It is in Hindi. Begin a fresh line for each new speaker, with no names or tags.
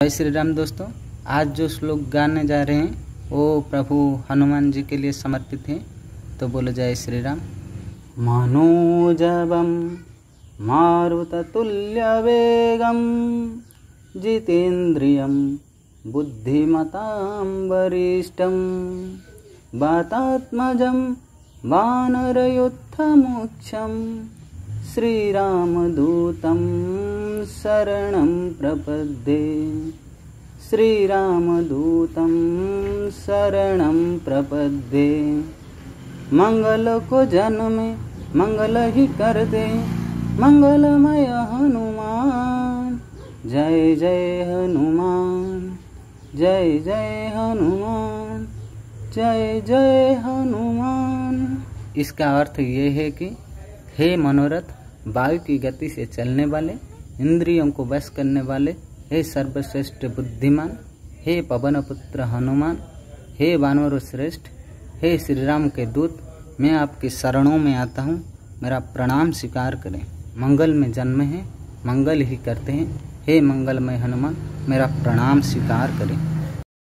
जय श्री राम दोस्तों। आज जो श्लोक गाने जा रहे हैं वो प्रभु हनुमान जी के लिए समर्पित है। तो बोलो जय श्री राम। मनोजवं मारुततुल्यवेगं जितेन्द्रियं बुद्धिमतां वरिष्ठं वातात्मजं वानरयूथमुख्यं श्रीरामदूतं शरणं प्रपद्ये। श्रीरामदूतं शरणं प्रपद्ये। मंगल को जन्मे मंगल ही कर दे, मंगलमय हनुमान। जय जय हनुमान, जय जय हनुमान, जय जय हनुमान। इसका अर्थ ये है कि हे मनोरथ, वायु की गति से चलने वाले, इंद्रियों को वश करने वाले, हे सर्वश्रेष्ठ बुद्धिमान, हे पवनपुत्र हनुमान, हे वानरों श्रेष्ठ, हे श्री राम के दूत, मैं आपकी शरणों में आता हूँ, मेरा प्रणाम स्वीकार करें। मंगल में जन्म है, मंगल ही करते हैं, हे मंगलमय हनुमान, मेरा प्रणाम स्वीकार करें।